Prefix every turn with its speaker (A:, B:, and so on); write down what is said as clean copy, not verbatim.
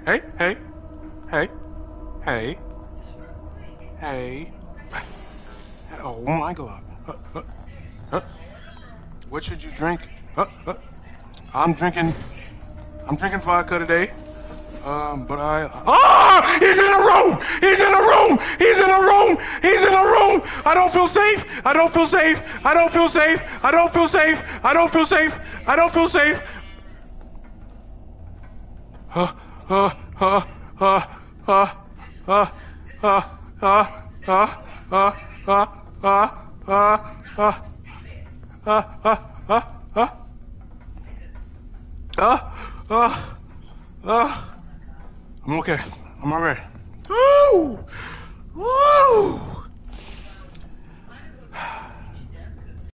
A: hey, hey, hey, hey, hey. Oh my God. What should you drink? I'm drinking vodka today. But he's in a room! He's in a room! He's in a room! He's in a room! I don't feel safe! I don't feel safe! I don't feel safe! I don't feel safe! I don't feel safe! I don't feel safe! I'm okay. I'm alright. Woo!